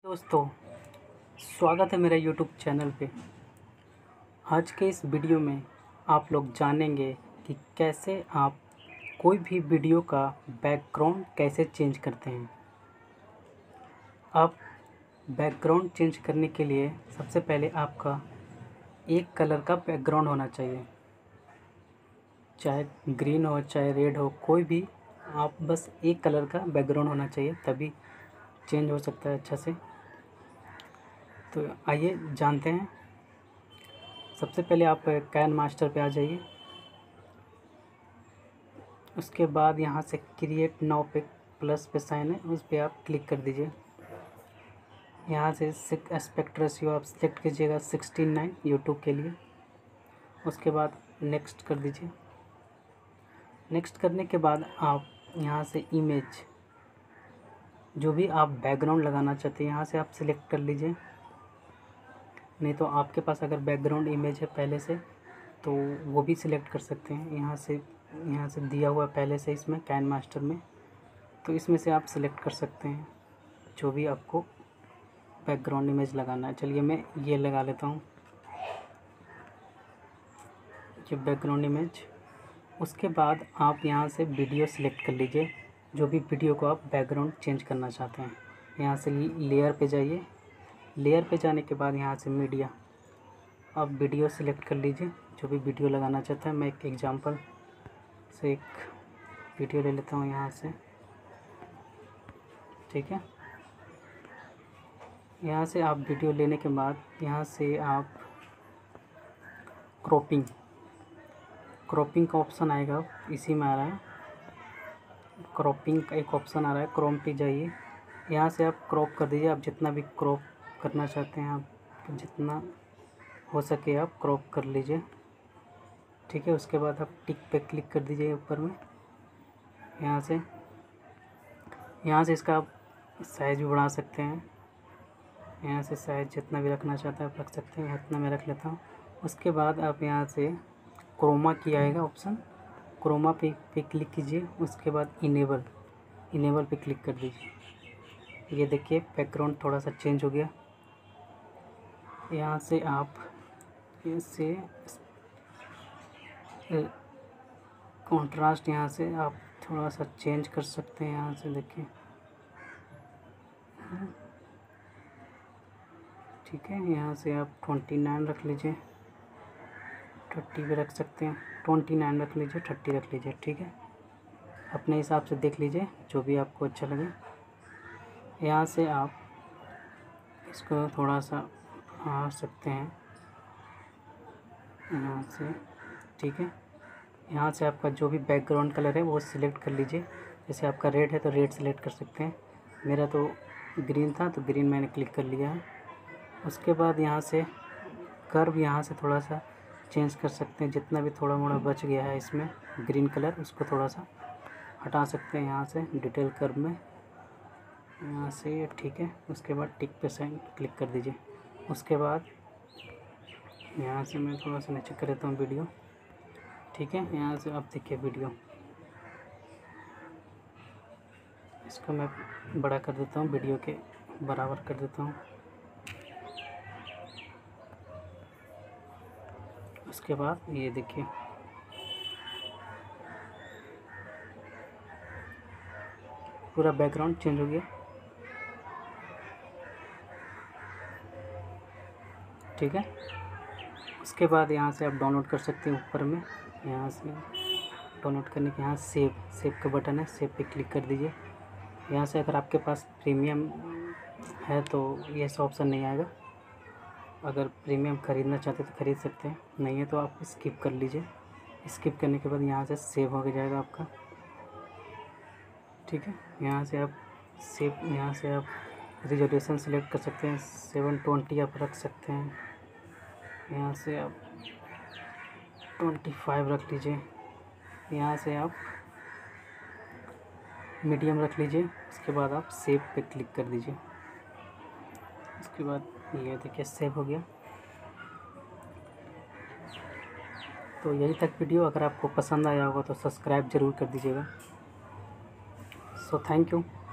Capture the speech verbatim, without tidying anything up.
दोस्तों, स्वागत है मेरे यूट्यूब चैनल पे। आज के इस वीडियो में आप लोग जानेंगे कि कैसे आप कोई भी वीडियो का बैकग्राउंड कैसे चेंज करते हैं। आप बैकग्राउंड चेंज करने के लिए सबसे पहले आपका एक कलर का बैकग्राउंड होना चाहिए, चाहे ग्रीन हो चाहे रेड हो, कोई भी आप बस एक कलर का बैकग्राउंड होना चाहिए, तभी चेंज हो सकता है अच्छा से। तो आइए जानते हैं। सबसे पहले आप कैन मास्टर पे आ जाइए। उसके बाद यहाँ से क्रिएट नाउ पे प्लस पे साइन है, उस पर आप क्लिक कर दीजिए। यहाँ से एस्पेक्ट रेशियो आप सिलेक्ट कीजिएगा सिक्सटीन नाइन यूट्यूब के लिए। उसके बाद नेक्स्ट कर दीजिए। नेक्स्ट करने के बाद आप यहाँ से इमेज, जो भी आप बैकग्राउंड लगाना चाहते हैं यहाँ से आप सिलेक्ट कर लीजिए। नहीं तो आपके पास अगर बैकग्राउंड इमेज है पहले से तो वो भी सिलेक्ट कर सकते हैं। यहाँ से यहाँ से दिया हुआ पहले से इसमें कैन मास्टर में, तो इसमें से आप सिलेक्ट कर सकते हैं जो भी आपको बैकग्राउंड इमेज लगाना है। चलिए मैं ये लगा लेता हूँ, ये बैकग्राउंड इमेज। उसके बाद आप यहाँ से वीडियो सिलेक्ट कर लीजिए, जो भी वीडियो को आप बैकग्राउंड चेंज करना चाहते हैं। यहाँ से लेयर पे जाइए। लेयर पे जाने के बाद यहाँ से मीडिया, आप वीडियो सिलेक्ट कर लीजिए जो भी वीडियो लगाना चाहता है। मैं एक एग्जांपल से एक वीडियो ले लेता हूँ यहाँ से, ठीक है। यहाँ से आप वीडियो लेने के बाद यहाँ से आप क्रॉपिंग क्रॉपिंग का ऑप्शन आएगा, इसी में आ रहा है क्रॉपिंग का एक ऑप्शन आ रहा है। क्रोम पे जाइए, यहाँ से आप क्रॉप कर दीजिए। आप जितना भी क्रॉप करना चाहते हैं, आप जितना हो सके आप क्रॉप कर लीजिए, ठीक है। उसके बाद आप टिक पे क्लिक कर दीजिए ऊपर में। यहाँ से यहाँ से इसका आप साइज़ भी बढ़ा सकते हैं। यहाँ से साइज़ जितना भी रखना चाहते हैं आप रख सकते हैं, इतना मैं रख लेता हूँ। उसके बाद आप यहाँ से क्रोमा की आएगा ऑप्शन, क्रोमा पे पे क्लिक कीजिए। उसके बाद इनेबल इनेबल पे क्लिक कर दीजिए। ये देखिए बैकग्राउंड थोड़ा सा चेंज हो गया। यहाँ से आप इसे कंट्रास्ट यहाँ से आप थोड़ा सा चेंज कर सकते हैं। यहाँ से देखिए, ठीक है। यहाँ से आप ट्वेंटी नाइन रख लीजिए, थर्टी भी रख सकते हैं। ट्वेंटी नाइन रख लीजिए, थर्टी रख लीजिए, ठीक है। अपने हिसाब से देख लीजिए जो भी आपको अच्छा लगे। यहाँ से आप इसको थोड़ा सा बढ़ा सकते हैं यहाँ से, ठीक है। यहाँ से आपका जो भी बैकग्राउंड कलर है वो सिलेक्ट कर लीजिए। जैसे आपका रेड है तो रेड सिलेक्ट कर सकते हैं। मेरा तो ग्रीन था तो ग्रीन मैंने क्लिक कर लिया है। उसके बाद यहाँ से कर्व यहाँ से थोड़ा सा चेंज कर सकते हैं। जितना भी थोड़ा मोड़ा बच गया है इसमें ग्रीन कलर, उसको थोड़ा सा हटा सकते हैं यहाँ से डिटेल कर्व में, यहाँ से, ठीक है। उसके बाद टिक पे साइन क्लिक कर दीजिए। उसके बाद यहाँ से मैं थोड़ा सा नीचे कर देता हूँ वीडियो, ठीक है। यहाँ से आप देखिए वीडियो, इसको मैं बड़ा कर देता हूँ, वीडियो के बराबर कर देता हूँ। उसके बाद ये देखिए पूरा बैकग्राउंड चेंज हो गया, ठीक है। उसके बाद यहाँ से आप डाउनलोड कर सकते हैं ऊपर में। यहाँ से डाउनलोड करने के यहाँ सेव सेव का बटन है, सेव पे क्लिक कर दीजिए। यहाँ से अगर आपके पास प्रीमियम है तो ये सब ऑप्शन नहीं आएगा। अगर प्रीमियम ख़रीदना चाहते तो ख़रीद सकते हैं, नहीं है तो आप स्किप कर लीजिए। स्किप करने के बाद यहाँ से सेव हो जाएगा आपका, ठीक है। यहाँ से आप सेव यहाँ से आप रिजोल्यूशन सेलेक्ट कर सकते हैं, सेवन ट्वेंटी आप रख सकते हैं। यहाँ से आप ट्वेंटी फाइव रख लीजिए। यहाँ से आप मीडियम रख लीजिए। उसके बाद आप सेव पे क्लिक कर दीजिए। उसके बाद ये देखिए सेव हो गया। तो यही तक वीडियो, अगर आपको पसंद आया होगा तो सब्सक्राइब ज़रूर कर दीजिएगा। So thank you.